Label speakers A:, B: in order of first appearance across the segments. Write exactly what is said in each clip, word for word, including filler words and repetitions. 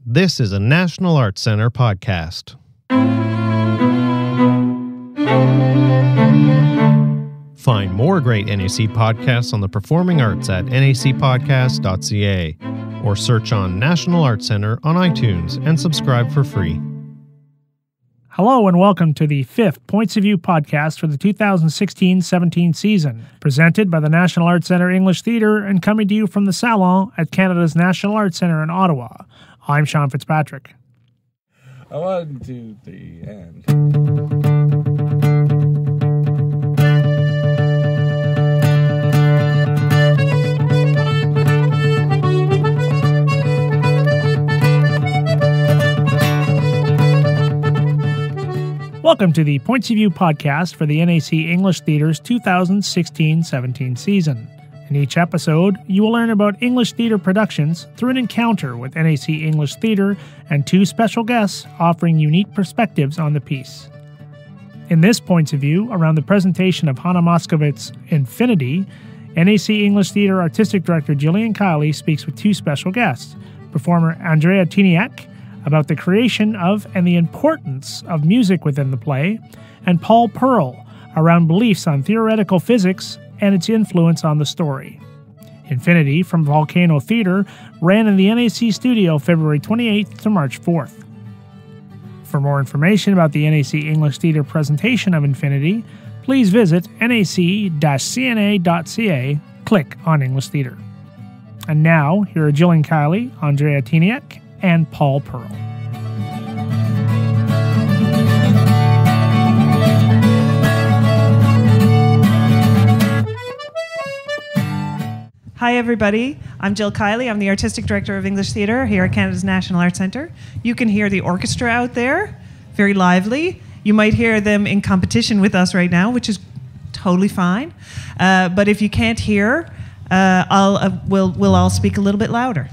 A: This is a National Arts Center podcast. Find more great N A C podcasts on the performing arts at n a c podcast dot c a or search on National Arts Center on iTunes and subscribe for free.
B: Hello and welcome to the fifth Points of View podcast for the two thousand sixteen seventeen season, presented by the National Arts Centre English Theatre and coming to you from the Salon at Canada's National Arts Centre in Ottawa. I'm Sean Fitzpatrick.
C: One, two, three, and...
B: Welcome to the Points of View podcast for the N A C English Theatre's two thousand sixteen seventeen season. In each episode, you will learn about English theatre productions through an encounter with N A C English Theatre and two special guests offering unique perspectives on the piece. In this Points of View, around the presentation of Hannah Moscowitz's Infinity, N A C English Theatre Artistic Director Gillian Kiley speaks with two special guests, performer Andrea Tiniak, about the creation of and the importance of music within the play, and Paul Pearl around beliefs on theoretical physics and its influence on the story. Infinity from Volcano Theatre ran in the N A C studio February twenty-eighth to March fourth. For more information about the N A C English Theatre presentation of Infinity, please visit n a c dash c n a dot c a, click on English Theatre. And now, here are Gillian Kiley, Andrea Tiniak, and Paul Pearl.
D: Hi everybody, I'm Jill Kiley. I'm the Artistic Director of English Theatre here at Canada's National Arts Centre. You can hear the orchestra out there, very lively. You might hear them in competition with us right now, which is totally fine. Uh, but if you can't hear, uh, I'll, uh, we'll, we'll all speak a little bit louder.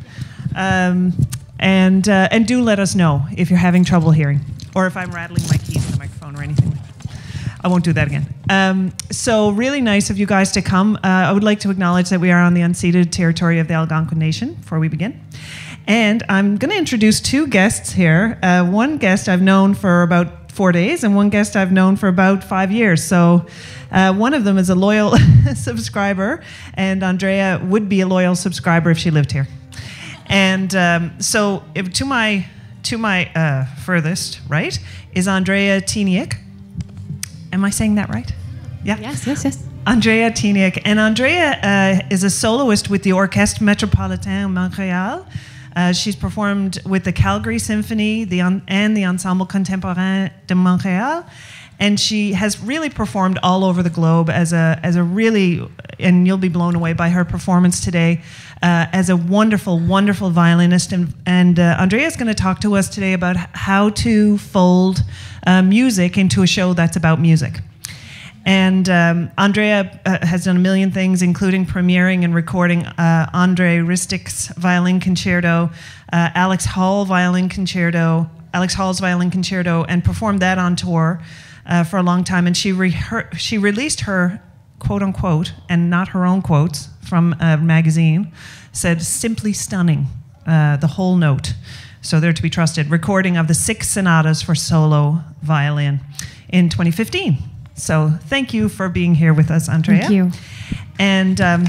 D: Um, And uh, and do let us know if you're having trouble hearing, or if I'm rattling my keys in the microphone or anything. I won't do that again. Um, so really nice of you guys to come. Uh, I would like to acknowledge that we are on the unceded territory of the Algonquin Nation before we begin. And I'm going to introduce two guests here. Uh, one guest I've known for about four days, and one guest I've known for about five years. So uh, one of them is a loyal subscriber, and Andrea would be a loyal subscriber if she lived here. And um, so if, to my to my uh, furthest right is Andrea Tiniak. Am I saying that right? Yeah.
E: Yes, yes, yes.
D: Andrea Tiniak. And Andrea uh, is a soloist with the Orchestre Métropolitain Montréal. Uh, she's performed with the Calgary Symphony the and the Ensemble Contemporain de Montréal. And she has really performed all over the globe as a as a really, and you'll be blown away by her performance today, uh, as a wonderful, wonderful violinist. And, and uh, Andrea is going to talk to us today about how to fold uh, music into a show that's about music. And um, Andrea uh, has done a million things, including premiering and recording uh, Andre Ristik's Violin Concerto, uh, Alex Hall Violin Concerto, Alex Hall's Violin Concerto, and performed that on tour Uh, for a long time, and she re- her, she released her quote unquote, and not her own quotes from a magazine, said simply stunning, uh, the whole note. So they're to be trusted. Recording of the six sonatas for solo violin in twenty fifteen. So thank you for being here with us, Andrea.
E: Thank you.
D: And um,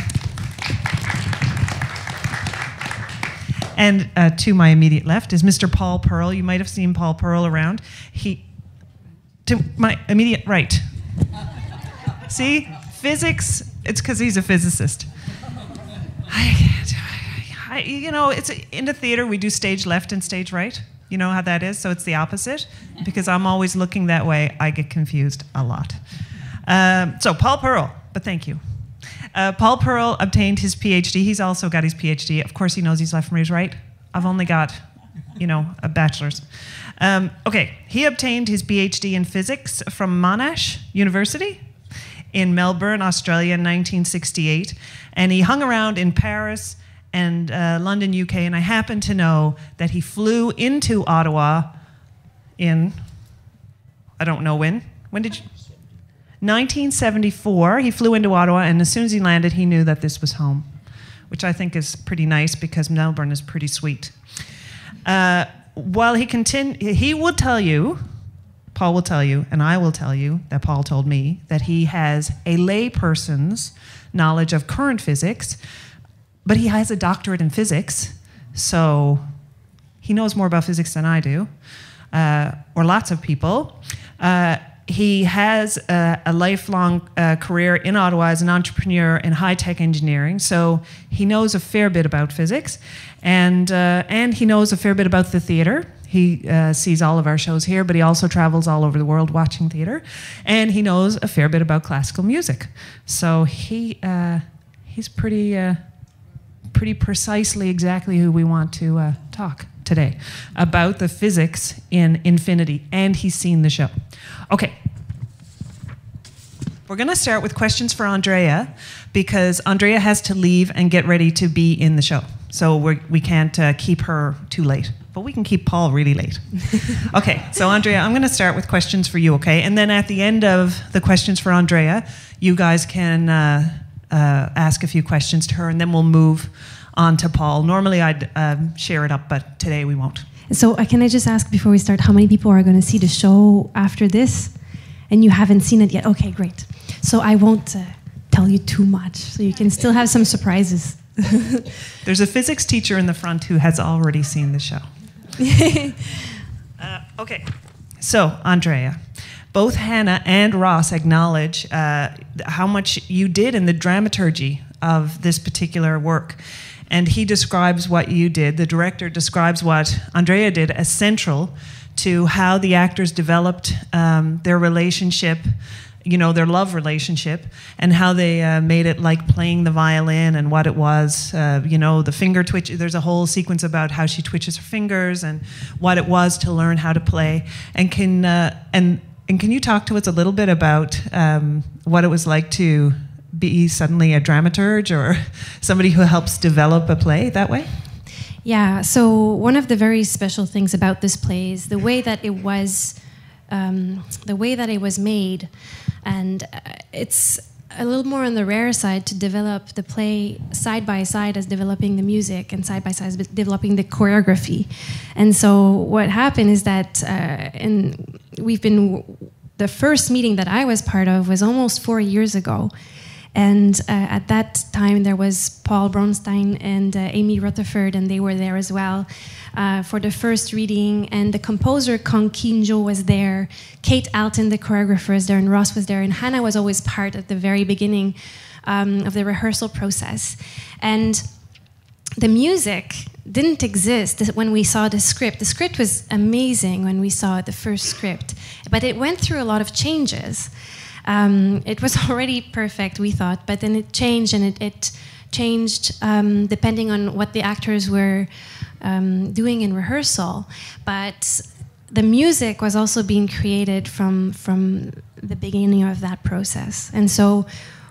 D: and uh, to my immediate left is Mister Paul Pearl. You might have seen Paul Pearl around. He. To my immediate right. See? Physics, it's because he's a physicist. I, I, you know, it's in the theater, we do stage left and stage right. You know how that is? So it's the opposite. Because I'm always looking that way, I get confused a lot. Um, so Paul Pearl, but thank you. Uh, Paul Pearl obtained his PhD. He's also got his PhD. Of course he knows he's left from his right. I've only got, you know, a bachelor's. Um, okay, he obtained his PhD in physics from Monash University in Melbourne, Australia in nineteen sixty-eight. And he hung around in Paris and uh, London, U K, and I happen to know that he flew into Ottawa in, I don't know when. When did you? nineteen seventy-four, he flew into Ottawa, and as soon as he landed, he knew that this was home, which I think is pretty nice because Melbourne is pretty sweet. Uh, while he continue, he will tell you, Paul will tell you, and I will tell you that Paul told me that he has a layperson's knowledge of current physics, but he has a doctorate in physics, so he knows more about physics than I do, uh, or lots of people. Uh, he has a, a lifelong uh, career in Ottawa as an entrepreneur in high-tech engineering, so he knows a fair bit about physics, and uh, and he knows a fair bit about the theater. He uh, sees all of our shows here, but he also travels all over the world watching theater, and he knows a fair bit about classical music. So he uh, he's pretty uh, pretty precisely exactly who we want to uh, talk today about the physics in Infinity, and he's seen the show. Okay. We're going to start with questions for Andrea, because Andrea has to leave and get ready to be in the show. So we're, we can't uh, keep her too late, but we can keep Paul really late. Okay, so Andrea, I'm going to start with questions for you, okay? And then at the end of the questions for Andrea, you guys can uh, uh, ask a few questions to her, and then we'll move on to Paul. Normally I'd um, share it up, but today we won't.
E: So uh, can I just ask before we start, how many people are going to see the show after this? And you haven't seen it yet? Okay, great. So I won't uh, tell you too much, so you can still have some surprises.
D: There's a physics teacher in the front who has already seen the show. uh, okay, so Andrea, both Hannah and Ross acknowledge uh, how much you did in the dramaturgy of this particular work. And he describes what you did, the director describes what Andrea did as central to how the actors developed um, their relationship, you know, their love relationship, and how they uh, made it like playing the violin and what it was, uh, you know, the finger twitch. There's a whole sequence about how she twitches her fingers and what it was to learn how to play. And can uh, and and can you talk to us a little bit about um, what it was like to be suddenly a dramaturge or somebody who helps develop a play that way?
E: Yeah, so one of the very special things about this play is the way that it was, um, the way that it was made, and uh, it's a little more on the rare side to develop the play side by side as developing the music and side by side as developing the choreography. And so what happened is that, uh, and we've been, the first meeting that I was part of was almost four years ago. And uh, at that time, there was Paul Bronstein and uh, Amy Rutherford, and they were there as well uh, for the first reading. And the composer, Kong Kinjo, was there. Kate Alton, the choreographer, was there, and Ross was there. And Hannah was always part at the very beginning um, of the rehearsal process. And the music didn't exist when we saw the script. The script was amazing when we saw the first script, but it went through a lot of changes. Um, it was already perfect, we thought, but then it changed, and it, it changed um, depending on what the actors were um, doing in rehearsal. But the music was also being created from from the beginning of that process. And so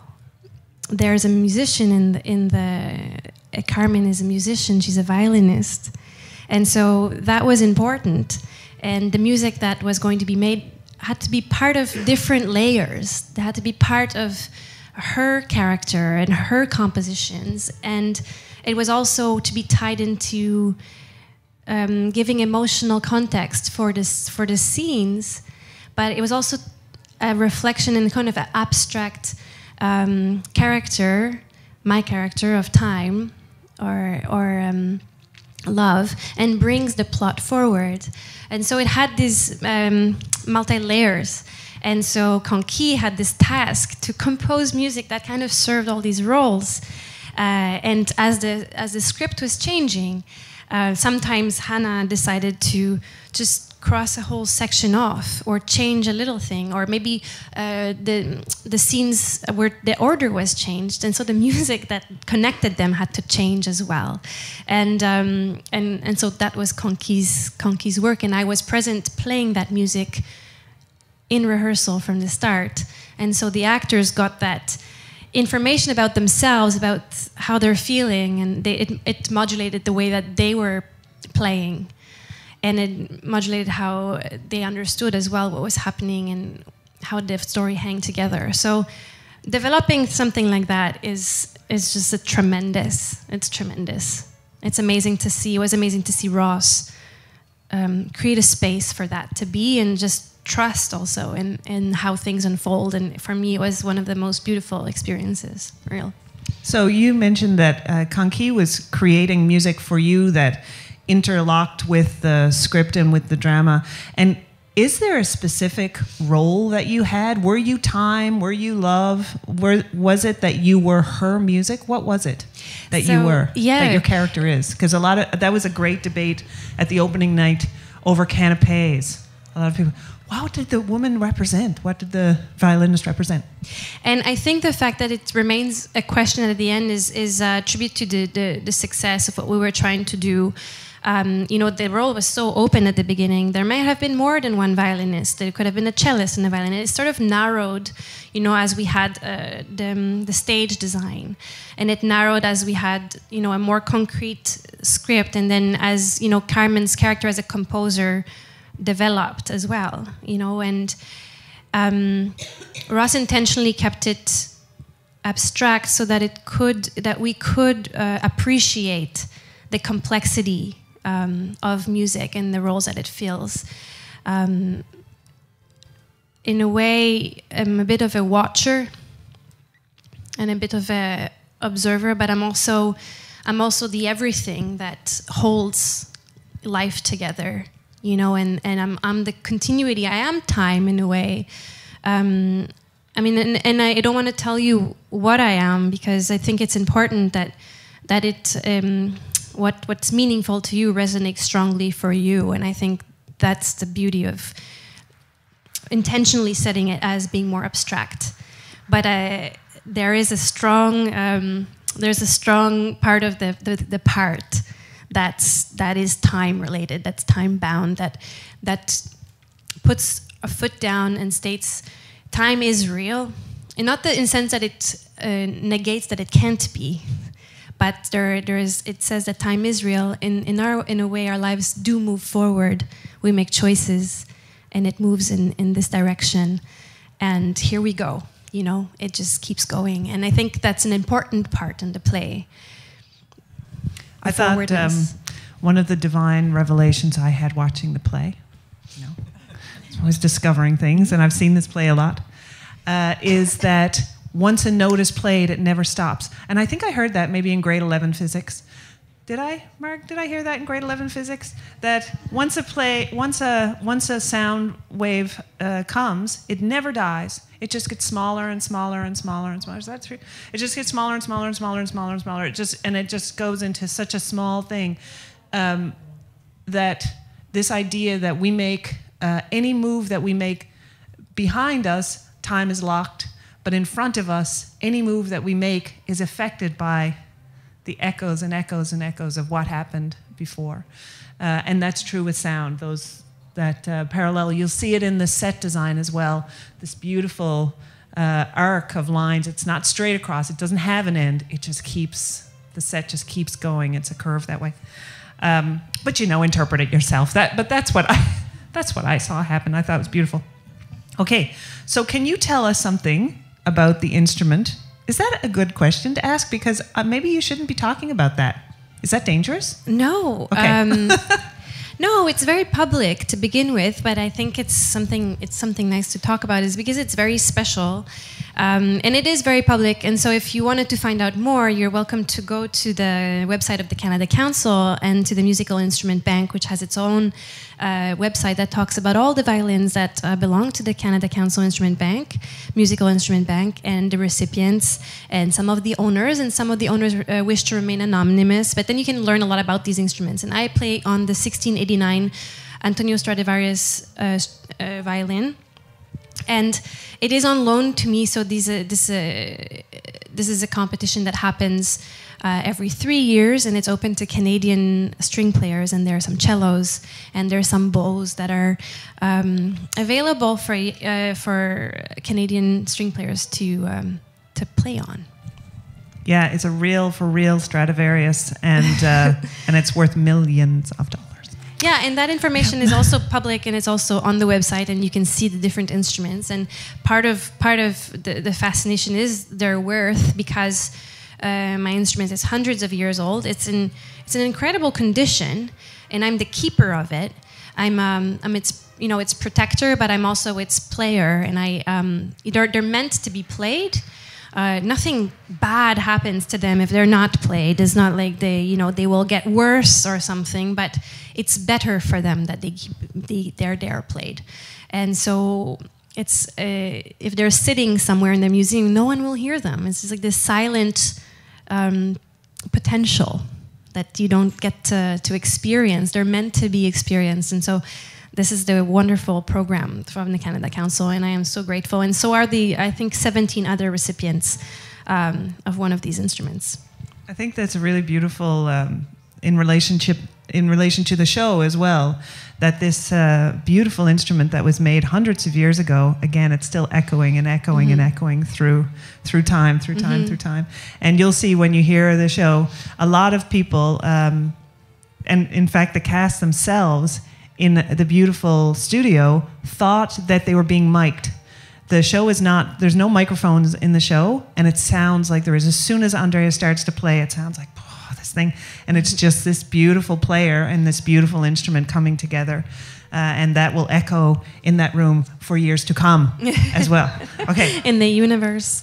E: there's a musician in the, in the uh, Carmen is a musician, she's a violinist. And so that was important. And the music that was going to be made had to be part of different layers. They had to be part of her character and her compositions. And it was also to be tied into um, giving emotional context for this for the scenes, but it was also a reflection in kind of an abstract um, character, my character of time or or um, love, and brings the plot forward. And so it had these um, multi-layers. And so Konki had this task to compose music that kind of served all these roles. Uh, and as the as the script was changing, uh, sometimes Hannah decided to just cross a whole section off, or change a little thing, or maybe uh, the the scenes where the order was changed, and so the music that connected them had to change as well. And um, and and so that was Konki's Konki's work, and I was present playing that music in rehearsal from the start. And so the actors got that information about themselves, about how they're feeling, and they, it, it modulated the way that they were playing. And it modulated how they understood as well what was happening and how the story hang together. So developing something like that is is just a tremendous, it's tremendous. It's amazing to see, it was amazing to see Ross um, create a space for that to be, and just trust also in, in how things unfold. And for me, it was one of the most beautiful experiences, real.
D: So you mentioned that uh, Conky was creating music for you that interlocked with the script and with the drama. And is there a specific role that you had? Were you Time? Were you Love? Were, was it that you were her music? What was it that
E: so,
D: you were,
E: yeah.
D: that your character is? Because a lot of, that was a great debate at the opening night over canapes. A lot of people, what did the woman represent? What did the violinist represent?
E: And I think the fact that it remains a question at the end is is a tribute to the, the, the success of what we were trying to do. Um, you know, the role was so open at the beginning. There might have been more than one violinist. There could have been a cellist and a violinist. It sort of narrowed, you know, as we had uh, the, um, the stage design. And it narrowed as we had, you know, a more concrete script. And then as, you know, Carmen's character as a composer developed as well, you know, and um, Ross intentionally kept it abstract so that it could, that we could uh, appreciate the complexity um, of music and the roles that it fills. Um, in a way, I'm a bit of a watcher and a bit of a observer, but I'm also, I'm also the everything that holds life together. You know, and, and I'm I'm the continuity. I am time in a way. Um, I mean, and, and I don't want to tell you what I am, because I think it's important that that it um, what what's meaningful to you resonates strongly for you. And I think that's the beauty of intentionally setting it as being more abstract. But uh, there is a strong um, there's a strong part of the the, the part. That's that is time related. That's time bound. That that puts a foot down and states time is real, and not the, in the sense that it uh, negates that it can't be, but there there is. It says that time is real. In in our in a way, our lives do move forward. We make choices, and it moves in in this direction. And here we go. You know, it just keeps going. And I think that's an important part in the play.
D: I thought um, one of the divine revelations I had watching the play, you know, I was discovering things, and I've seen this play a lot, uh, is that once a note is played, it never stops. And I think I heard that maybe in grade eleven physics. Did I, Mark? Did I hear that in grade eleven physics? That once a play, once a once a sound wave uh, comes, it never dies. It just gets smaller and smaller and smaller and smaller. Is that true? It just gets smaller and smaller and smaller and smaller and smaller. It just and it just goes into such a small thing um, that this idea that we make uh, any move that we make behind us, time is locked, but in front of us, any move that we make is affected by the echoes and echoes and echoes of what happened before. Uh, and that's true with sound, those that uh, parallel. You'll see it in the set design as well, this beautiful uh, arc of lines. It's not straight across. It doesn't have an end. It just keeps, the set just keeps going. It's a curve that way. Um, but, you know, interpret it yourself. That, but that's what, I, that's what I saw happen. I thought it was beautiful. Okay, so can you tell us something about the instrument? Is that a good question to ask? Because uh, maybe you shouldn't be talking about that. Is that dangerous?
E: No.
D: Okay.
E: Um, no, it's very public to begin with, but I think it's something it's something nice to talk about, is because it's very special. Um, and it is very public. And so if you wanted to find out more, you're welcome to go to the website of the Canada Council and to the Musical Instrument Bank, which has its own uh, website that talks about all the violins that uh, belong to the Canada Council Instrument Bank, Musical Instrument Bank, and the recipients, and some of the owners. And some of the owners uh, wish to remain anonymous, but then you can learn a lot about these instruments. And I play on the sixteen eighty-nine Antonio Stradivarius uh, uh, violin. And it is on loan to me, so these, uh, this, uh, this is a competition that happens uh, every three years, and it's open to Canadian string players, and there are some cellos, and there are some bows that are um, available for, uh, for Canadian string players to, um, to play on.
D: Yeah, it's a real, for real Stradivarius, and, uh, and it's worth millions of dollars.
E: Yeah, and that information is also public, and it's also on the website, and you can see the different instruments. And part of part of the, the fascination is their worth, because uh, my instrument is hundreds of years old. It's in it's an incredible condition, and I'm the keeper of it. I'm um, I'm its you know its protector, but I'm also its player, and I um, they're they're meant to be played. Uh, nothing bad happens to them if they're not played. It's not like they, you know, they will get worse or something. But it's better for them that they keep, they they're they're played. And so it's uh, if they're sitting somewhere in the museum, no one will hear them. It's just like this silent um, potential that you don't get to to experience. They're meant to be experienced, and so. This is the wonderful program from the Canada Council, and I am so grateful. And so are the, I think, seventeen other recipients um, of one of these instruments.
D: I think that's really beautiful um, in relationship in relation to the show as well. That this uh, beautiful instrument that was made hundreds of years ago, again, it's still echoing and echoing mm-hmm. and echoing through through time, through time, mm-hmm. through time. And you'll see when you hear the show, a lot of people, um, and in fact, the cast themselves. In the beautiful studio, thought that they were being mic'd. The show is not, there's no microphones in the show, and it sounds like there is. As soon as Andrea starts to play, it sounds like, oh, this thing. And it's just this beautiful player and this beautiful instrument coming together. Uh, and that will echo in that room for years to come as well. Okay.
E: In the universe.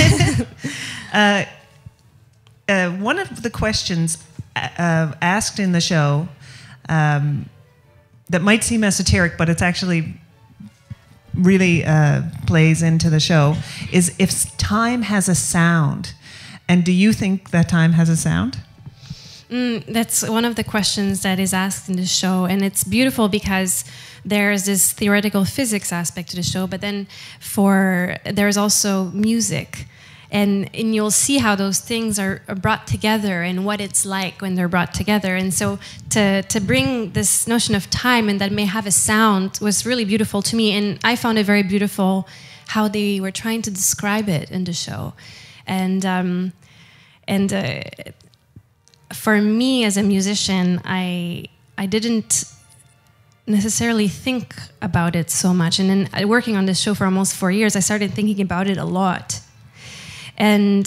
D: uh, uh, one of the questions uh, asked in the show, um, that might seem esoteric, but it's actually really uh, plays into the show, is if time has a sound. And do you think that time has a sound?
E: Mm, that's one of the questions that is asked in the show. And it's beautiful because there's this theoretical physics aspect to the show, but then for there's also music. And, and you'll see how those things are, are brought together and what it's like when they're brought together. And so to, to bring this notion of time and that may have a sound was really beautiful to me. And I found it very beautiful how they were trying to describe it in the show. And, um, and uh, for me as a musician, I, I didn't necessarily think about it so much. And then working on this show for almost four years, I started thinking about it a lot. And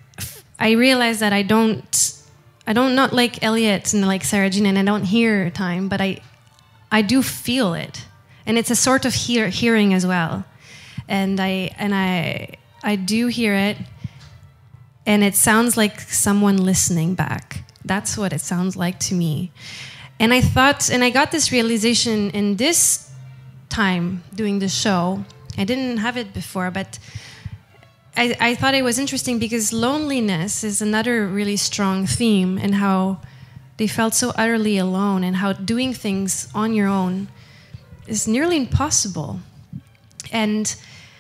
E: I realized that I don't, I don't not like Elliot and like Sarah Jean, and I don't hear time, but I, I do feel it, and it's a sort of hear, hearing as well, and I and I I do hear it, and it sounds like someone listening back. That's what it sounds like to me, and I thought, and I got this realization in this time doing the show. I didn't have it before, but. I, I thought it was interesting because loneliness is another really strong theme, and how they felt so utterly alone, and how doing things on your own is nearly impossible. And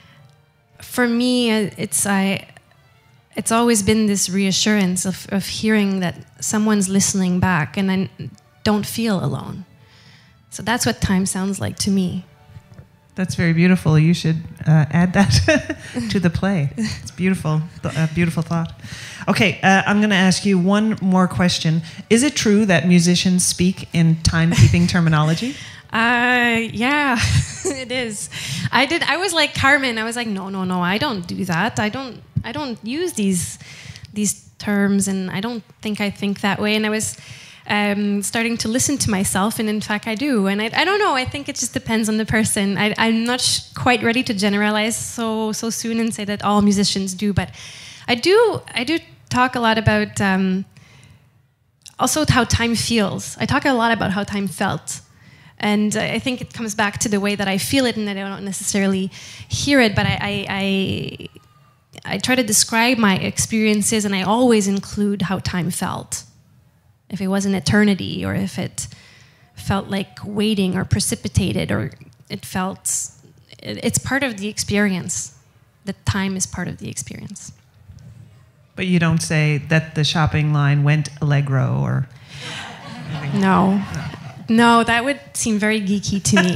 E: for me, it's I, it's always been this reassurance of, of hearing that someone's listening back, and I don't feel alone. So that's what time sounds like to me.
D: That's very beautiful. You should uh, add that to the play. It's beautiful, a beautiful thought. Okay, uh, I'm going to ask you one more question. Is it true that musicians speak in timekeeping terminology?
E: Uh, yeah, it is. I did. I was like Carmen. I was like, no, no, no. I don't do that. I don't. I don't use these these terms, and I don't think I think that way. And I was. Um, starting to listen to myself, and in fact I do, and I, I don't know, I think it just depends on the person. I, I'm not sh- quite ready to generalize so so soon and say that all musicians do, but I do I do talk a lot about um, also how time feels. I talk a lot about how time felt, and I think it comes back to the way that I feel it, and that I don't necessarily hear it, but I I, I, I try to describe my experiences, and I always include how time felt. If it was an eternity, or if it felt like waiting or precipitated, or it felt, it's part of the experience. The time is part of the experience.
D: But you don't say that the shopping line went allegro, or...
E: No. No, no, that would seem very geeky to me.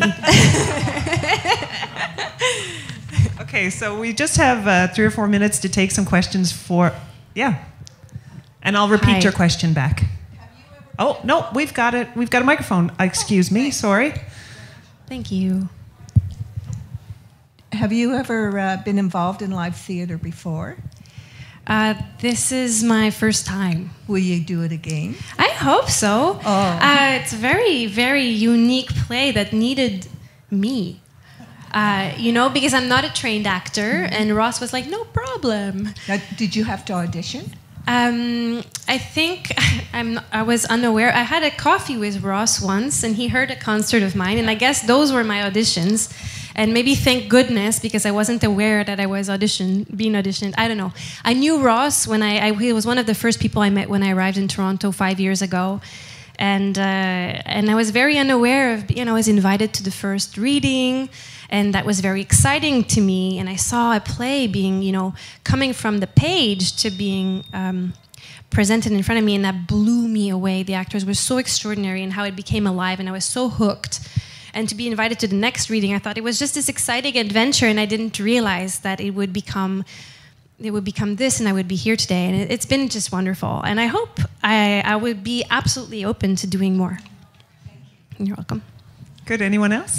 D: Okay, so we just have uh, three or four minutes to take some questions for... Yeah. And I'll repeat Hi. your question back. Oh, no, we've got it. We've got a microphone. Excuse me, sorry.
E: Thank you.
F: Have you ever uh, been involved in live theater before?
E: Uh, this is my first time.
F: Will you do it again?
E: I hope so.
F: Oh.
E: Uh, it's a very, very unique play that needed me. Uh, you know, because I'm not a trained actor, and Ross was like, no problem.
F: Now, did you have to audition?
E: Um, I think I'm, I was unaware. I had a coffee with Ross once, and he heard a concert of mine, and I guess those were my auditions. And maybe thank goodness, because I wasn't aware that I was audition, being auditioned. I don't know. I knew Ross when I, I he was one of the first people I met when I arrived in Toronto five years ago. And, uh, and I was very unaware of, you know, I was invited to the first reading, and that was very exciting to me. And I saw a play being, you know, coming from the page to being um, presented in front of me, and that blew me away. The actors were so extraordinary, and how it became alive, and I was so hooked. And to be invited to the next reading, I thought it was just this exciting adventure, and I didn't realize that it would become, it would become this, and I would be here today. And it, it's been just wonderful. And I hope I, I would be absolutely open to doing more. You're welcome.
D: Good. Anyone else?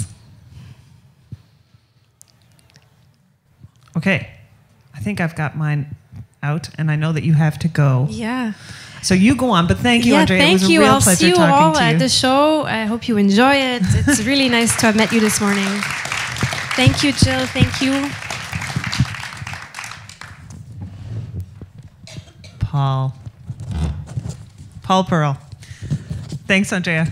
D: Okay. I think I've got mine out, and I know that you have to go.
E: Yeah.
D: So you go on, but thank you,
E: yeah,
D: Andrea.
E: Thank
D: it was a
E: you.
D: real
E: I'll
D: pleasure
E: see you
D: talking
E: all
D: to you.
E: at the show. I hope you enjoy it. It's really nice to have met you this morning. Thank you, Jill. Thank you.
D: Paul. Paul Pearl. Thanks, Andrea.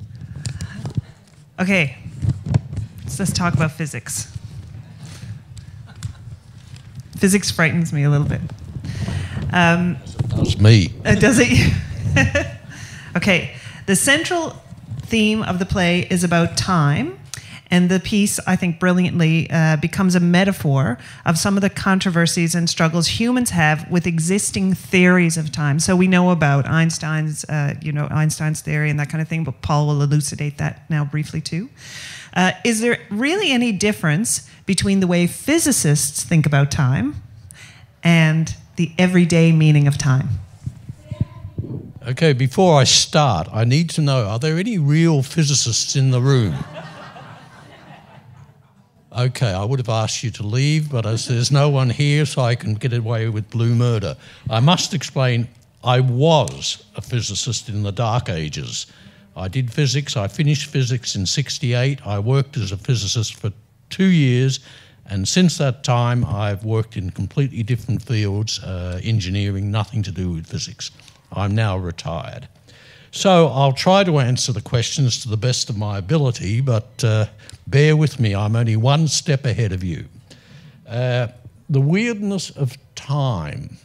D: Okay, let's just talk about physics. Physics frightens me a little bit. Um,
G: That's me.
D: Uh, does it? Okay. The central theme of the play is about time, and the piece, I think, brilliantly uh, becomes a metaphor of some of the controversies and struggles humans have with existing theories of time. So we know about Einstein's, uh, you know, Einstein's theory and that kind of thing, but Paul will elucidate that now briefly too. Uh, is there really any difference between the way physicists think about time and the everyday meaning of time?
G: Okay, before I start, I need to know, are there any real physicists in the room? Okay, I would have asked you to leave, but as there's no one here, so I can get away with blue murder. I must explain, I was a physicist in the Dark Ages. I did physics, I finished physics in sixty-eight. I worked as a physicist for two years, and since that time, I've worked in completely different fields, uh, engineering, nothing to do with physics. I'm now retired. So I'll try to answer the questions to the best of my ability, but uh, bear with me, I'm only one step ahead of you. Uh, the weirdness of time.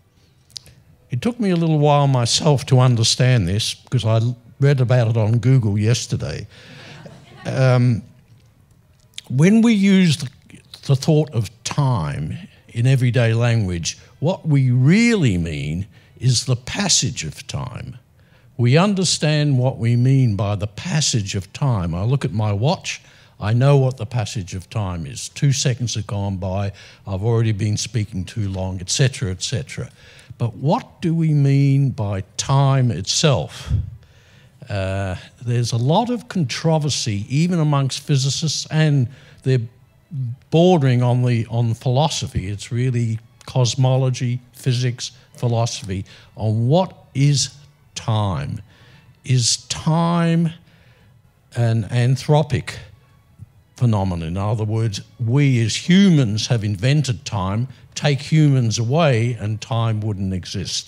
G: It took me a little while myself to understand this, because I read about it on Google yesterday. Um, when we use the, the thought of time in everyday language, what we really mean is the passage of time. We understand what we mean by the passage of time. I look at my watch, I know what the passage of time is. Two seconds have gone by, I've already been speaking too long, et cetera, et cetera. But what do we mean by time itself? Uh, there's a lot of controversy, even amongst physicists, and they're bordering on the on philosophy. It's really cosmology, physics, philosophy, on what is time. Is time an anthropic phenomenon? In other words, we as humans have invented time, take humans away and time wouldn't exist.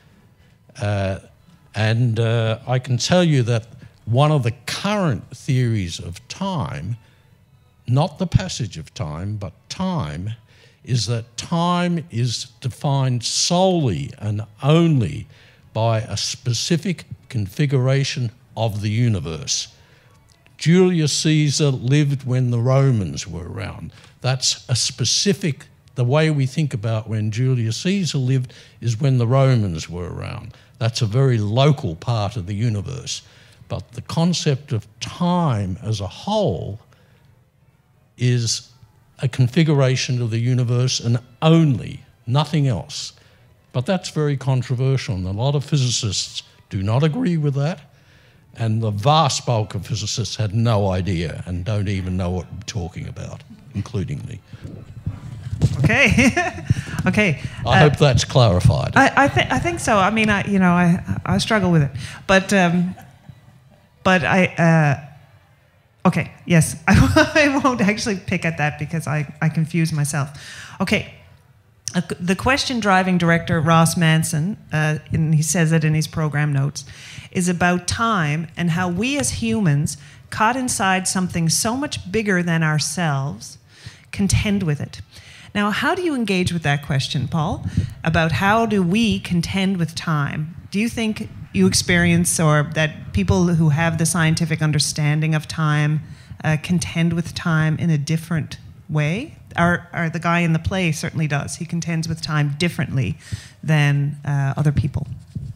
G: Uh, and uh, I can tell you that one of the current theories of time, not the passage of time, but time, is that time is defined solely and only by a specific configuration of the universe. Julius Caesar lived when the Romans were around. That's a specific, the way we think about when Julius Caesar lived is when the Romans were around. That's a very local part of the universe. But the concept of time as a whole is a configuration of the universe and only, nothing else. But that's very controversial, and a lot of physicists do not agree with that, and the vast bulk of physicists had no idea and don't even know what we're talking about, including me.
D: Okay. Okay.
G: I
D: uh,
G: hope that's clarified.
D: I, I think I think so. I mean, I you know, I I struggle with it, but um, but I uh, okay. Yes, I, I won't actually pick at that because I I confuse myself. Okay. Uh, the question driving director Ross Manson, uh, and he says it in his program notes, is about time and how we as humans, caught inside something so much bigger than ourselves, contend with it. Now, how do you engage with that question, Paul, about how do we contend with time? Do you think you experience or that people who have the scientific understanding of time uh, contend with time in a different way? Our, our, the guy in the play certainly does. He contends with time differently than uh, other people.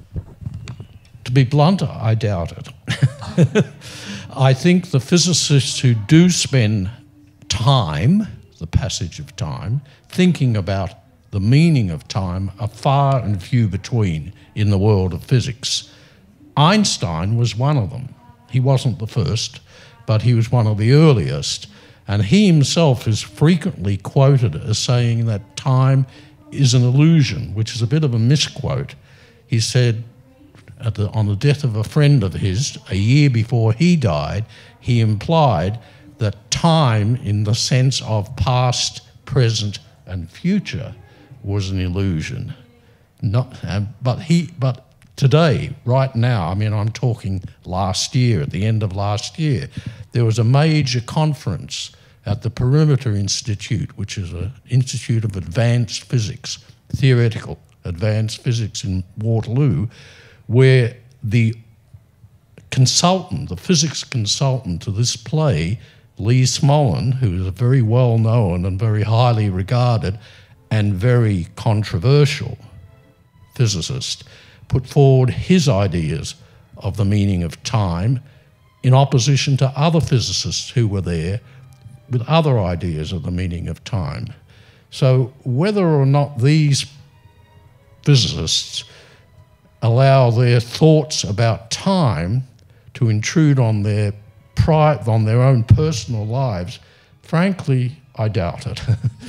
G: To be blunt, I doubt it. I think the physicists who do spend time, the passage of time, thinking about the meaning of time are far and few between in the world of physics. Einstein was one of them. He wasn't the first, but he was one of the earliest. And he himself is frequently quoted as saying that time is an illusion, which is a bit of a misquote. He said, at the, on the death of a friend of his, a year before he died, he implied that time, in the sense of past, present, and future, was an illusion. Not, uh, but he, but today, right now, I mean, I'm talking last year, at the end of last year, there was a major conference at the Perimeter Institute, which is an institute of advanced physics, theoretical advanced physics in Waterloo, where the consultant, the physics consultant to this play, Lee Smolin, who is a very well-known and very highly regarded and very controversial physicist, put forward his ideas of the meaning of time in opposition to other physicists who were there with other ideas of the meaning of time. So whether or not these physicists allow their thoughts about time to intrude on their pri- on their own personal lives, frankly, I doubt it.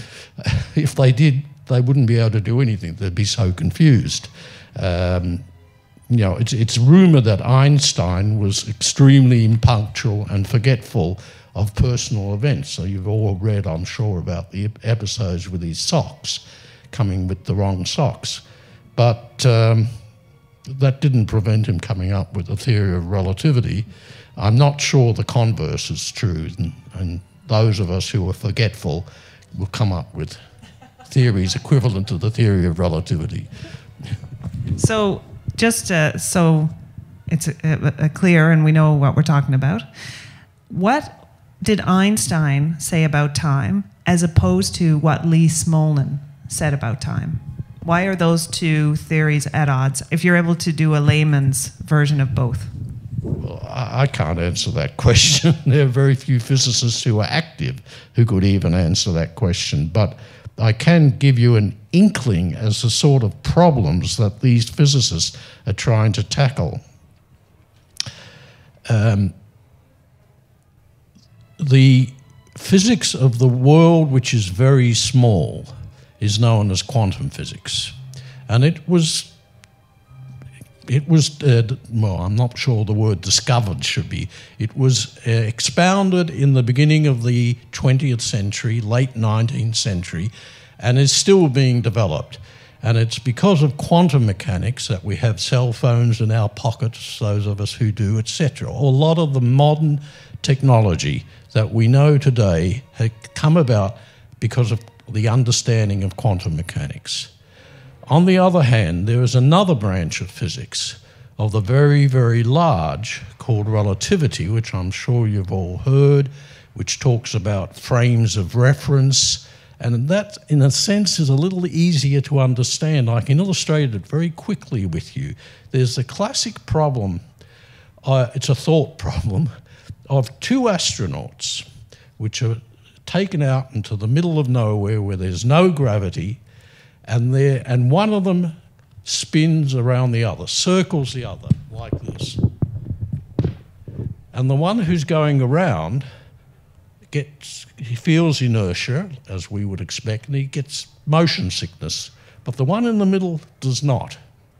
G: If they did, they wouldn't be able to do anything. They'd be so confused. Um, you know, it's, it's rumoured that Einstein was extremely impunctual and forgetful of personal events. So you've all read, I'm sure, about the episodes with his socks, coming with the wrong socks. But um, that didn't prevent him coming up with a theory of relativity. I'm not sure the converse is true, and, and those of us who are forgetful will come up with theories equivalent to the theory of relativity.
D: So just uh, so it's a, a clear and we know what we're talking about, what did Einstein say about time as opposed to what Lee Smolin said about time? Why are those two theories at odds, if you're able to do a layman's version of both?
G: Well, I can't answer that question. There are very few physicists who are active who could even answer that question. But I can give you an inkling as the sort of problems that these physicists are trying to tackle. Um, the physics of the world, which is very small, is known as quantum physics. And it was, it was uh, well, I'm not sure the word discovered should be. It was uh, expounded in the beginning of the twentieth century, late nineteenth century, and is still being developed. And it's because of quantum mechanics that we have cell phones in our pockets, those of us who do, et cetera. A lot of the modern technology that we know today had come about because of the understanding of quantum mechanics. On the other hand, there is another branch of physics, of the very, very large, called relativity, which I'm sure you've all heard, which talks about frames of reference, and that, in a sense, is a little easier to understand. I can illustrate it very quickly with you. There's the classic problem, uh, it's a thought problem, of two astronauts which are taken out into the middle of nowhere where there's no gravity, and, and one of them spins around the other, circles the other, like this. And the one who's going around gets, he feels inertia, as we would expect, and he gets motion sickness. But the one in the middle does not.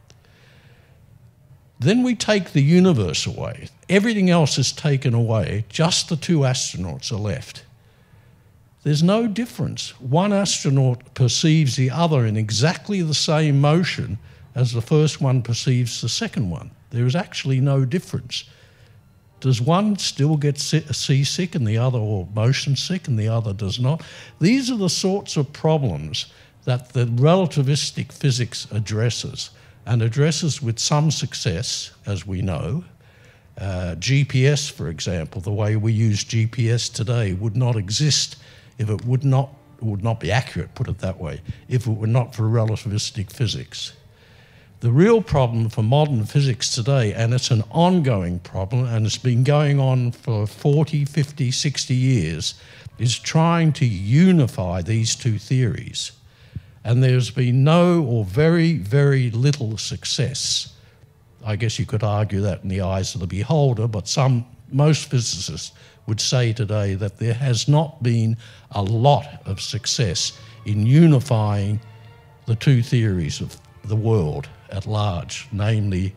G: Then we take the universe away. Everything else is taken away. Just the two astronauts are left. There's no difference. One astronaut perceives the other in exactly the same motion as the first one perceives the second one. There is actually no difference. Does one still get seasick and the other, or motion sick and the other does not? These are the sorts of problems that the relativistic physics addresses, and addresses with some success, as we know. Uh, G P S, for example, the way we use G P S today would not exist if it would not, would not be accurate, put it that way, if it were not for relativistic physics. The real problem for modern physics today, and it's an ongoing problem, and it's been going on for forty, fifty, sixty years, is trying to unify these two theories. And there's been no or very, very little success. I guess you could argue that in the eyes of the beholder, but some, most physicists would say today that there has not been a lot of success in unifying the two theories of the world at large, namely,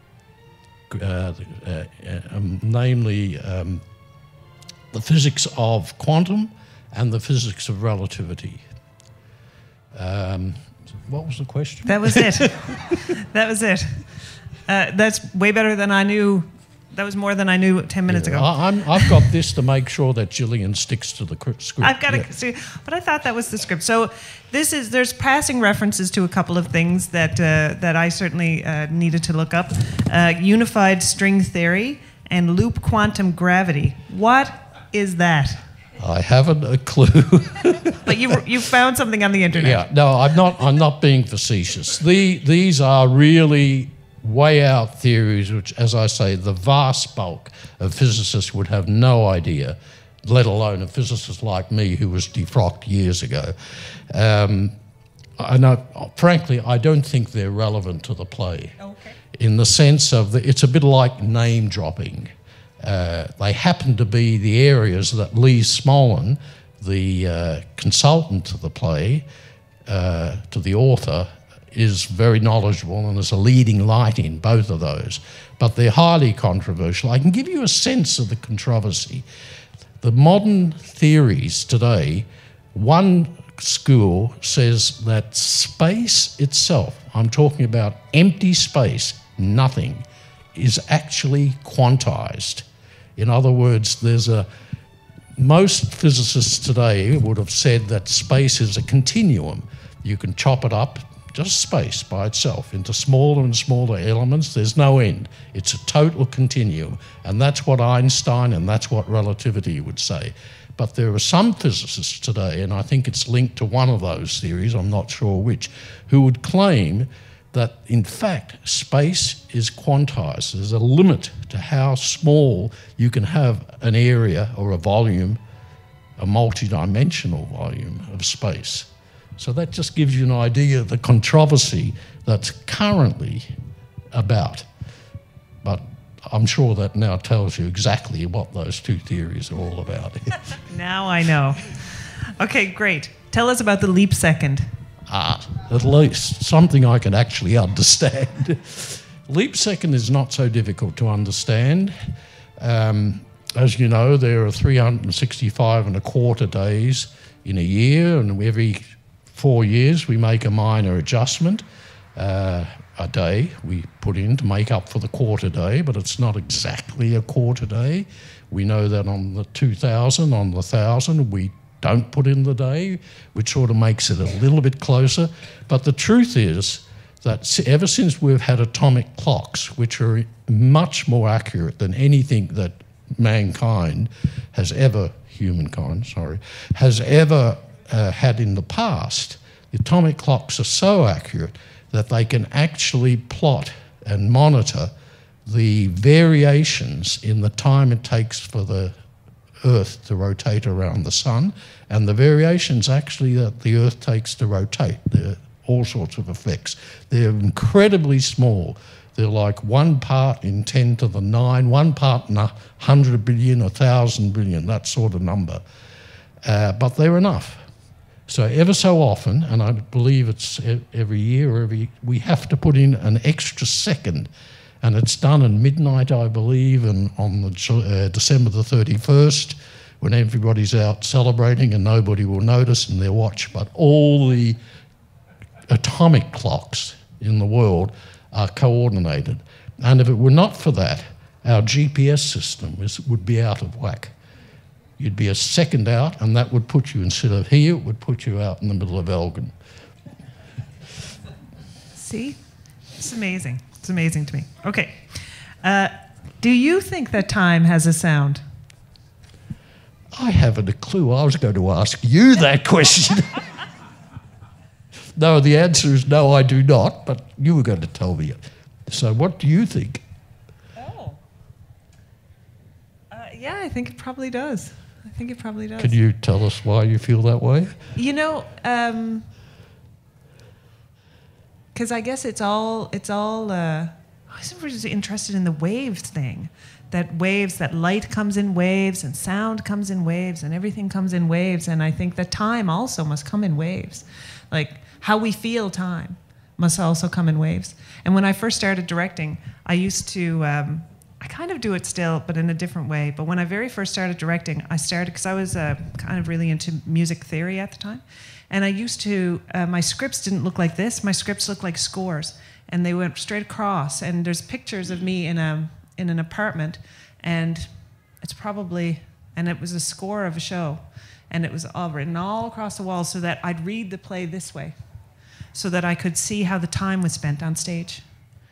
G: uh, uh, um, namely um, the physics of quantum and the physics of relativity. Um, what was the question?
D: That was it. That was it. Uh, that's way better than I knew. That was more than I knew ten minutes
G: Yeah,
D: ago.
G: I, I'm, I've got this to make sure that Gillian sticks to the script.
D: I've got
G: yeah.
D: to see, but I thought that was the script. So this is there's passing references to a couple of things that uh, that I certainly uh, needed to look up: uh, unified string theory and loop quantum gravity. What is that?
G: I haven't a clue.
D: But you you found something on the internet.
G: Yeah, no, I'm not. I'm not being facetious. The, these are really way out theories, which, as I say, the vast bulk of physicists would have no idea, let alone a physicist like me who was defrocked years ago. Um, and I, frankly, I don't think they're relevant to the play.
D: Okay.
G: In the sense of the, it's a bit like name dropping. Uh, they happen to be the areas that Lee Smolin, the uh, consultant to the play, uh, to the author, is very knowledgeable and is a leading light in both of those. But they're highly controversial. I can give you a sense of the controversy. The modern theories today, one school says that space itself, I'm talking about empty space, nothing, is actually quantized. In other words, there's a, most physicists today would have said that space is a continuum. You can chop it up, just space by itself, into smaller and smaller elements. There's no end. It's a total continuum. And that's what Einstein and that's what relativity would say. But there are some physicists today, and I think it's linked to one of those theories, I'm not sure which, who would claim that, in fact, space is quantized. There's a limit to how small you can have an area or a volume, a multidimensional volume of space. So that just gives you an idea of the controversy that's currently about. But I'm sure that now tells you exactly what those two theories are all about.
D: Now I know. Okay, great. Tell us about the leap second.
G: Ah, at least something I can actually understand. Leap second is not so difficult to understand. Um, as you know, there are three hundred sixty-five and a quarter days in a year, and every four years we make a minor adjustment. Uh, a day we put in to make up for the quarter day, but it's not exactly a quarter day. We know that on the two thousand, on the one thousand, we don't put in the day, which sort of makes it a little bit closer. But the truth is that ever since we've had atomic clocks, which are much more accurate than anything that mankind has ever, humankind, sorry, has ever uh, had in the past, the atomic clocks are so accurate that they can actually plot and monitor the variations in the time it takes for the Earth to rotate around the sun, and the variations actually that the Earth takes to rotate. There are all sorts of effects. They're incredibly small. They're like one part in ten to the nine, one part in a hundred billion, a thousand billion, that sort of number. Uh, but they're enough. So ever so often, and I believe it's every year or every, we have to put in an extra second, and it's done at midnight, I believe, and on the uh, December the thirty-first, when everybody's out celebrating and nobody will notice in their watch, but all the atomic clocks in the world are coordinated. And if it were not for that, our G P S system is, would be out of whack. You'd be a second out, and that would put you, instead of here, it would put you out in the middle of Elgin.
D: See? It's amazing. It's amazing to me. Okay. Uh, do you think that time has a sound?
G: I haven't a clue. I was going to ask you that question. No, the answer is no, I do not, but you were going to tell me it. So what do you think?
D: Oh. Uh, yeah, I think it probably does. I think it probably does.
G: Can you tell us why you feel that way?
D: You know, um, because I guess it's all, it's all, uh, I was really interested in the waves thing. That waves, that light comes in waves, and sound comes in waves, and everything comes in waves. And I think that time also must come in waves. Like, how we feel time must also come in waves. And when I first started directing, I used to, um, I kind of do it still, but in a different way. But when I very first started directing, I started, because I was uh, kind of really into music theory at the time. And I used to, uh, my scripts didn't look like this. My scripts looked like scores. And they went straight across. And there's pictures of me in a in an apartment. And it's probably, and it was a score of a show. And it was all written all across the wall so that I'd read the play this way, so that I could see how the time was spent on stage.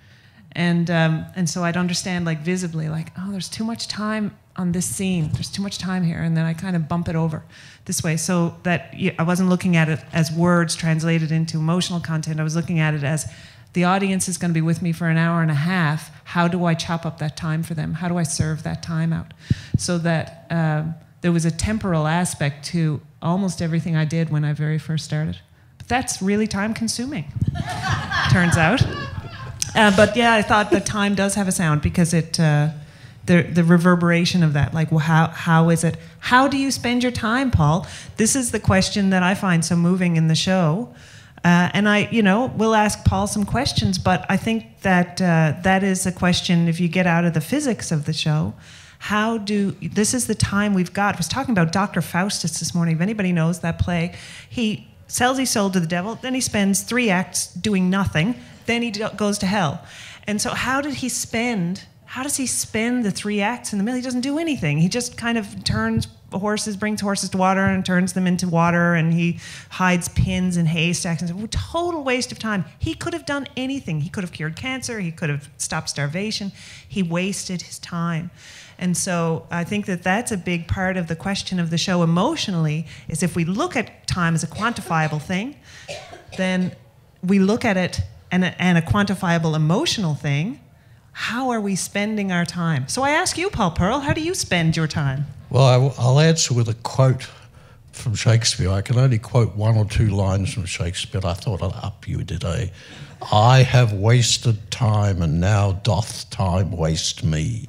D: And um, and so I'd understand, like, visibly, like, oh, there's too much time on this scene. There's too much time here. And then I kind of bump it over this way, so that I wasn't looking at it as words translated into emotional content. I was looking at it as, the audience is going to be with me for an hour and a half. How do I chop up that time for them? How do I serve that time out? So that um, there was a temporal aspect to almost everything I did when I very first started. But that's really time consuming, turns out. Uh, but yeah, I thought that time does have a sound, because it, uh, the the reverberation of that, like, well, how how is it? How do you spend your time, Paul? This is the question that I find so moving in the show. Uh, and I, you know, we'll ask Paul some questions, but I think that uh, that is a question, if you get out of the physics of the show, how do, this is the time we've got. I was talking about Doctor Faustus this morning. If anybody knows that play, he sells his soul to the devil, then he spends three acts doing nothing, then he do- goes to hell. And so how did he spend, how does he spend the three acts in the middle? He doesn't do anything. He just kind of turns horses, brings horses to water and turns them into water, and he hides pins in haystacks. And it's a total waste of time. He could have done anything. He could have cured cancer. He could have stopped starvation. He wasted his time. And so I think that that's a big part of the question of the show emotionally, is if we look at time as a quantifiable thing, then we look at it and a, and a quantifiable emotional thing. How are we spending our time? So I ask you, Paul Pearl, how do you spend your time?
G: Well, I'll answer with a quote from Shakespeare. I can only quote one or two lines from Shakespeare. I thought I'd up you today. I have wasted time, and now doth time waste me.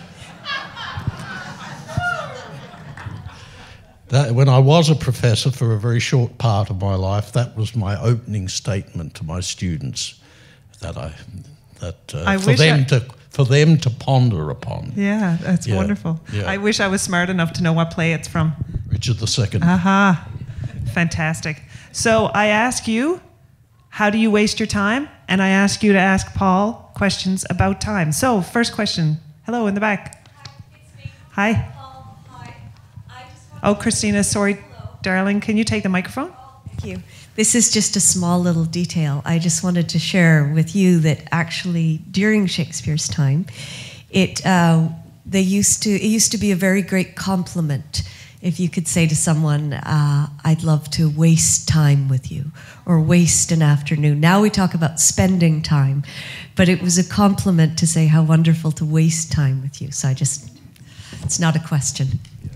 G: That, when I was a professor for a very short part of my life, that was my opening statement to my students. That I, that uh,
D: I
G: for them
D: I...
G: to. For them to ponder upon.
D: Yeah, that's
G: yeah,
D: wonderful.
G: Yeah.
D: I wish I was smart enough to know what play it's from.
G: Richard the Second.
D: Aha, fantastic. So I ask you, how do you waste your time? And I ask you to ask Paul questions about time. So first question. Hello, in the back.
H: Hi, it's me.
D: Hi.
H: Paul, hi. I just want
D: Oh, Christina, sorry,
H: Hello.
D: darling. Can you take the microphone?
H: Thank you. This is just a small little detail. I just wanted to share with you that actually during Shakespeare's time, it uh, they used to it used to be a very great compliment if you could say to someone, uh, "I'd love to waste time with you," or "waste an afternoon." Now we talk about spending time, but it was a compliment to say how wonderful to waste time with you. So I just, it's not a question.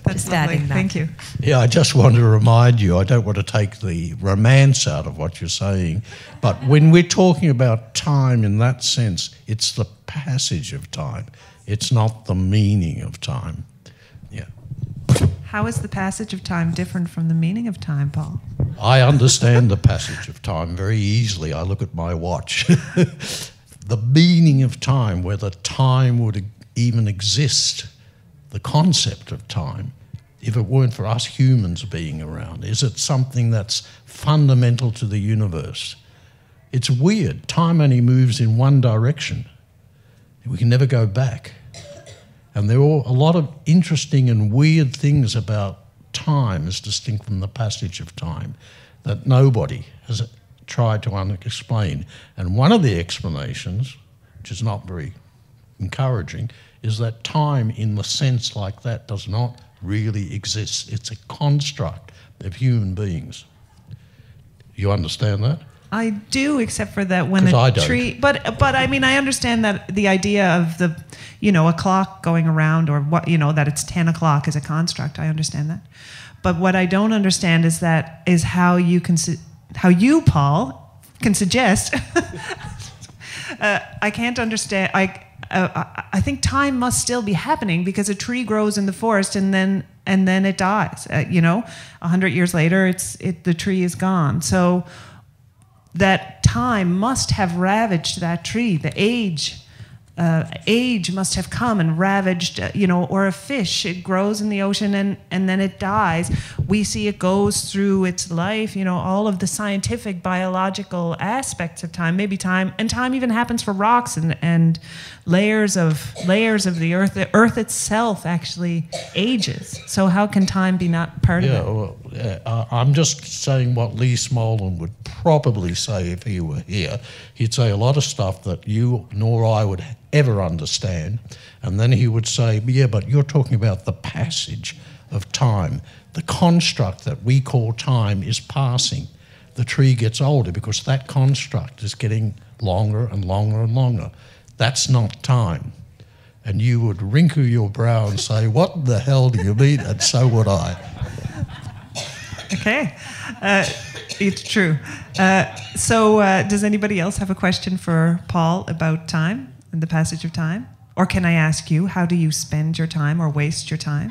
D: That's
H: Just
D: lovely.
H: adding that.
D: Thank you.
G: Yeah, I just want to remind you, I don't want to take the romance out of what you're saying, but when we're talking about time in that sense, it's the passage of time. It's not the meaning of time. Yeah.
D: How is the passage of time different from the meaning of time, Paul?
G: I understand the passage of time very easily. I look at my watch. The meaning of time, whether time would even exist, the concept of time, if it weren't for us humans being around, is it something that's fundamental to the universe? It's weird. Time only moves in one direction. We can never go back. And there are a lot of interesting and weird things about time as distinct from the passage of time that nobody has tried to explain. And one of the explanations, which is not very encouraging, is that time in the sense like that does not really exist. It's a construct of human beings. You understand that?
D: I do, except for that when
G: 'Cause
D: a
G: I don't.
D: tree. But but I mean, I understand that the idea of the, you know, a clock going around, or what, you know, that it's ten o'clock is a construct. I understand that. But what I don't understand is that is how you can su- how you, Paul, can suggest. uh, I can't understand. I. Uh, I think time must still be happening, because a tree grows in the forest and then and then it dies. Uh, you know, a hundred years later, it's it the tree is gone. So that time must have ravaged that tree. The age, uh, age must have come and ravaged. Uh, you know, or a fish, it grows in the ocean and and then it dies. We see it goes through its life. You know, all of the scientific, biological aspects of time. Maybe time and time even happens for rocks and and layers of layers of the earth. The earth itself actually ages. So how can time be not part
G: Yeah,
D: of it?
G: well, uh, I'm just saying what Lee Smolin would probably say if he were here. He'd say a lot of stuff that you nor I would ever understand, and then he would say, yeah, but you're talking about the passage of time. The construct that we call time is passing. The tree gets older because that construct is getting longer and longer and longer. That's not time. And you would wrinkle your brow and say, what the hell do you mean? And so would I.
D: Okay, uh, it's true. Uh, so uh, does anybody else have a question for Paul about time and the passage of time? Or can I ask you, how do you spend your time or waste your time?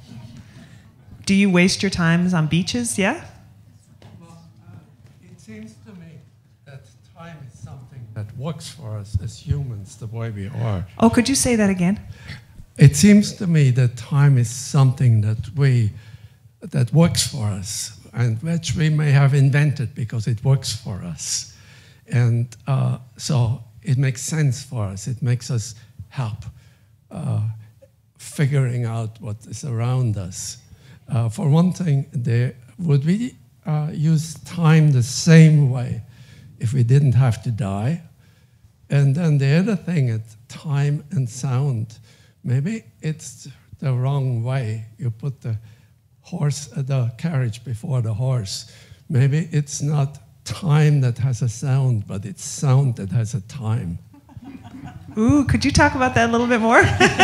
D: Do you waste your times on beaches? Yeah?
I: Well, uh, it seems to me that time is something that works for us as humans, the way we are.
D: Oh, could you say that again?
I: It seems to me that time is something that we that works for us, and which we may have invented because it works for us, and uh, so it makes sense for us. It makes us help uh, figuring out what is around us. Uh, for one thing, there, would we uh, use time the same way if we didn't have to die? And then the other thing is time and sound. Maybe it's the wrong way. You put the horse, uh, the carriage before the horse. Maybe it's not time that has a sound, but it's sound that has a time.
D: Ooh, could you talk about that a little bit more?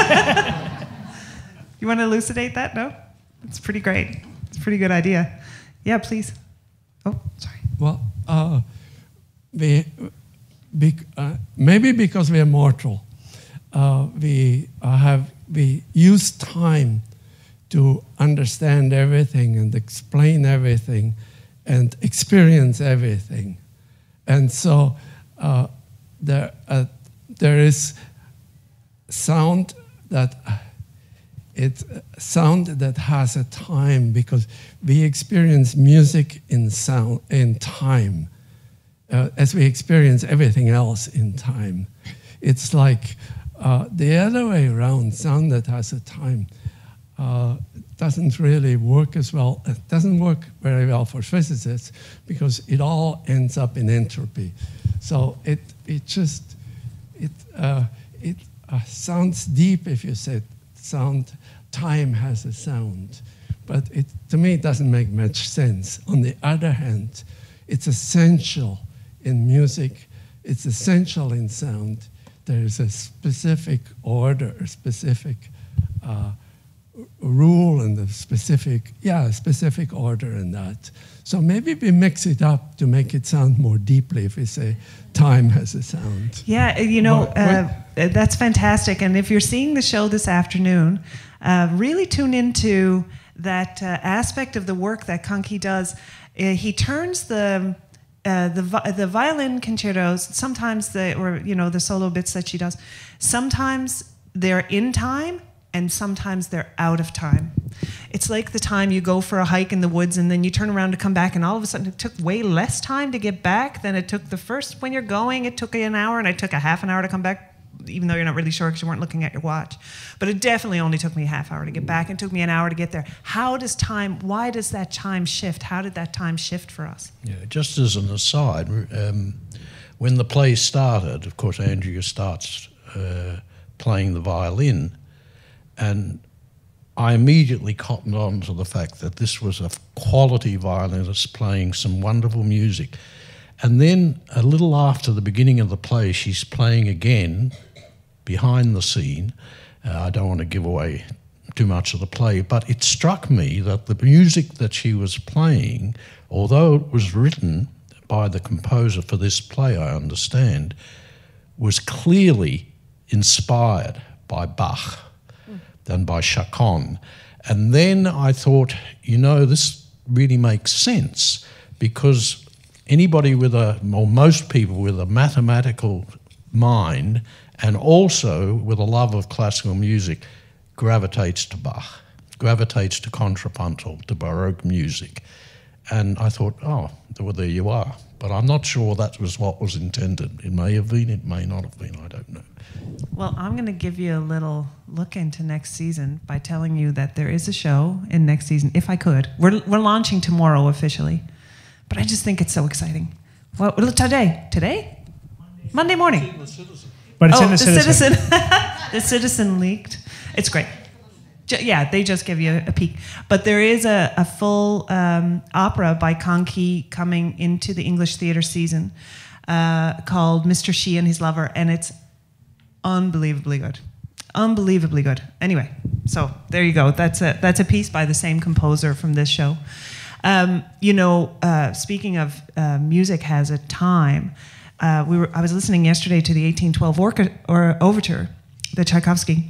D: You want to elucidate that? No? It's pretty great. It's a pretty good idea. Yeah, please. Oh, sorry.
I: Well, uh, we, be, uh, maybe because we are mortal, uh, we uh, have we use time to understand everything and explain everything and experience everything, and so uh, there uh, there is sound that. It's sound that has a time, because we experience music in sound in time, uh, as we experience everything else in time. It's like uh, the other way around. Sound that has a time uh, doesn't really work as well. It doesn't work very well for physicists because it all ends up in entropy. So it it just it uh, it uh, sounds deep if you say sound. Time has a sound, but it, to me, it doesn't make much sense. On the other hand, it's essential in music, it's essential in sound. There is a specific order, a specific uh, rule and the specific, yeah, specific order in that. So maybe we mix it up to make it sound more deeply if we say time has a sound.
D: Yeah, you know,
I: What-
D: uh, that's fantastic. And if you're seeing the show this afternoon, uh, really tune into that uh, aspect of the work that Kanki does. Uh, he turns the uh, the vi- the violin concertos, sometimes the or you know the solo bits that she does, sometimes they're in time and sometimes they're out of time. It's like the time you go for a hike in the woods and then you turn around to come back and all of a sudden it took way less time to get back than it took the first. When you're going, it took an hour and it took a half an hour to come back, even though you're not really sure because you weren't looking at your watch. But it definitely only took me a half hour to get back and took me an hour to get there. How does time, why does that time shift? How did that time shift for us?
G: Yeah, just as an aside, um, when the play started, of course, Andrea starts uh, playing the violin, and I immediately cottoned on to the fact that this was a quality violinist playing some wonderful music. And then a little after the beginning of the play, she's playing again behind the scene. Uh, I don't want to give away too much of the play, but it struck me that the music that she was playing, although it was written by the composer for this play, I understand, was clearly inspired by Bach than by Chacon. And then I thought, you know, this really makes sense because anybody with a, or most people with a mathematical mind and also with a love of classical music gravitates to Bach, gravitates to contrapuntal, to Baroque music. And I thought, oh, well, there you are. But I'm not sure that was what was intended. It may have been, it may not have been, I don't know.
D: Well, I'm going to give you a little look into next season by telling you that there is a show in next season, if I could. We're, we're launching tomorrow officially, but I just think it's so exciting. Well, today, today? Monday, Monday morning.
B: But it's
D: oh,
B: in the,
D: the
B: Citizen.
D: Citizen. The Citizen leaked. It's great. Ju- yeah, they just give you a peek. But there is a, a full um, opera by Kanki coming into the English theatre season uh, called Mister She and His Lover, and it's unbelievably good. Unbelievably good. Anyway, so there you go. That's a, that's a piece by the same composer from this show. Um, you know, uh, speaking of uh, music has a time, uh, we were, I was listening yesterday to the eighteen twelve orca, or overture, the Tchaikovsky.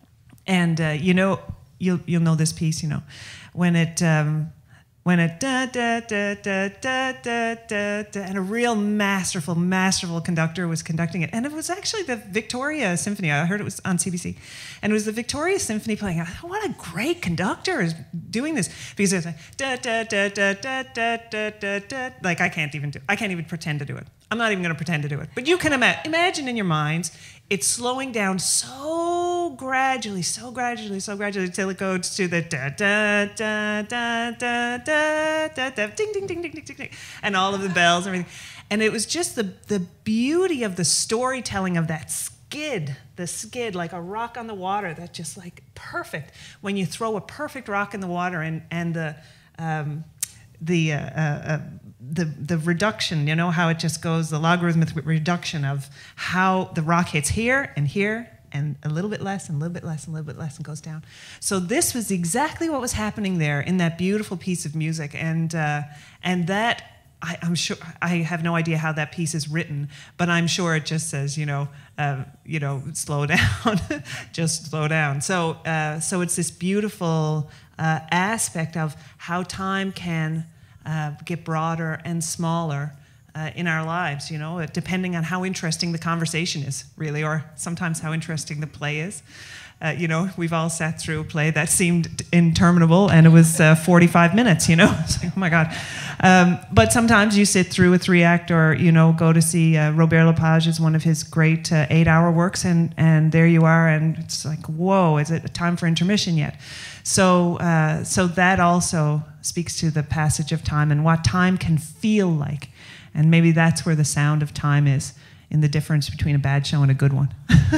D: And uh, you know, you'll you'll know this piece. You know, when it um, when it da da da da da da da da, and a real masterful, masterful conductor was conducting it, and it was actually the Victoria Symphony. I heard it was on C B C, and it was the Victoria Symphony playing. I thought, what a great conductor is doing this, because it's like da da da da da da da da da. Like I can't even do. I can't even pretend to do it. I'm not even going to pretend to do it. But you can ima- imagine in your minds, it's slowing down so gradually, so gradually, so gradually, till it goes to the da da da da da da da da, ding ding ding ding ding ding ding, and all of the bells and everything. And it was just the the beauty of the storytelling of that skid, the skid, like a rock on the water, that just like perfect. When you throw a perfect rock in the water, and and the um, the uh, uh, the the reduction, you know, how it just goes, the logarithmic reduction of how the rock hits here and here and a little bit less and a little bit less and a little bit less and goes down. So this was exactly what was happening there in that beautiful piece of music. And uh, and that, I, I'm sure, I have no idea how that piece is written, but I'm sure it just says, you know, uh, you know, slow down, just slow down. So uh, so it's this beautiful uh, aspect of how time can Uh, get broader and smaller uh, in our lives, you know, depending on how interesting the conversation is, really, or sometimes how interesting the play is. Uh, you know, we've all sat through a play that seemed interminable, and it was uh, forty-five minutes, you know. It's like, oh my God. Um, but sometimes you sit through a three-act, or, you know, go to see uh, Robert Lepage is one of his great uh, eight-hour works, and, and there you are, and it's like, whoa, is it time for intermission yet? So, uh, so that also speaks to the passage of time and what time can feel like. And maybe that's where the sound of time is, in the difference between a bad show and a good one.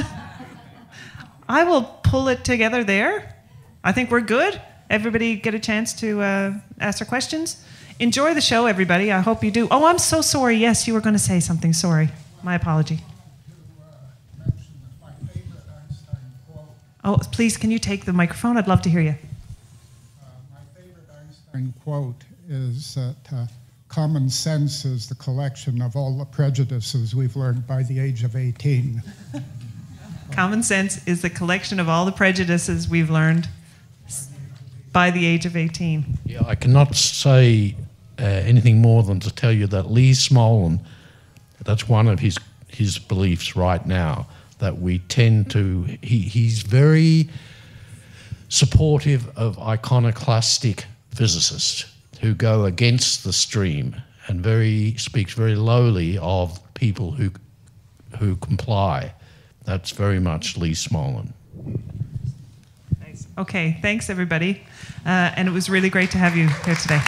D: I will pull it together there. I think we're good. Everybody get a chance to uh, ask their questions. Enjoy the show, everybody. I hope you do. Oh, I'm so sorry. Yes, you were going to say something. Sorry. My apology. Oh, please, can you take the microphone? I'd love to hear you.
J: Uh, my favorite Einstein quote is that uh, common sense is the collection of all the prejudices we've learned by the age of eighteen.
D: Common sense is the collection of all the prejudices we've learned by the age of eighteen.
G: Yeah, I cannot say uh, anything more than to tell you that Lee Smolin, that's one of his his beliefs right now, that we tend to, he, he's very supportive of iconoclastic physicists who go against the stream and very speaks very lowly of people who who comply. That's very much Lee Smolin.
D: Nice. Okay, thanks everybody. Uh, and it was really great to have you here today.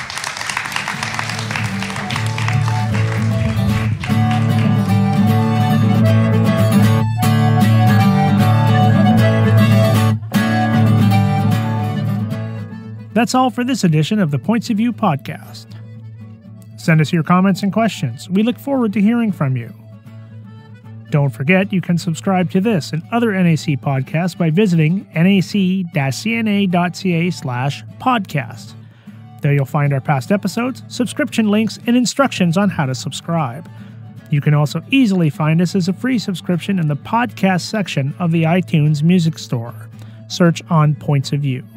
B: That's all for this edition of the Points of View podcast. Send us your comments and questions. We look forward to hearing from you. Don't forget, you can subscribe to this and other N A C podcasts by visiting nac-cna.ca slash podcast. There you'll find our past episodes, subscription links, and instructions on how to subscribe. You can also easily find us as a free subscription in the podcast section of the iTunes Music Store. Search on Points of View.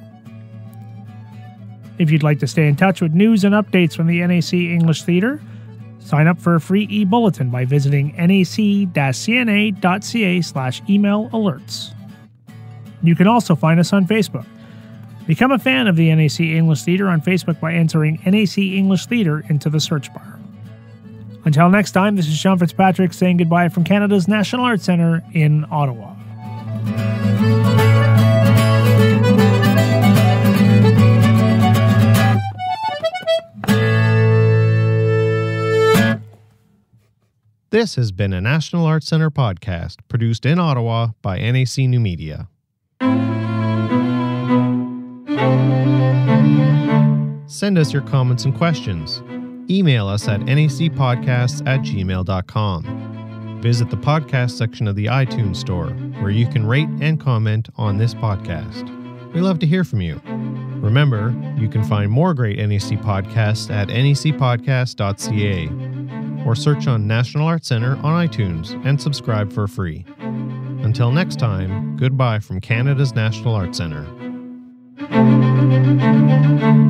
B: If you'd like to stay in touch with news and updates from the N A C English Theatre, sign up for a free e-bulletin by visiting nac-cna.ca slash email alerts. You can also find us on Facebook. Become a fan of the N A C English Theatre on Facebook by entering N A C English Theatre into the search bar. Until next time, this is Sean Fitzpatrick saying goodbye from Canada's National Arts Centre in Ottawa.
A: This has been a National Arts Centre podcast produced in Ottawa by N A C New Media. Send us your comments and questions. Email us at nacpodcasts at gmail dot com. Visit the podcast section of the iTunes Store, where you can rate and comment on this podcast. We love to hear from you. Remember, you can find more great N A C podcasts at n a c podcast dot c a. or search on National Arts Centre on iTunes and subscribe for free. Until next time, goodbye from Canada's National Arts Centre.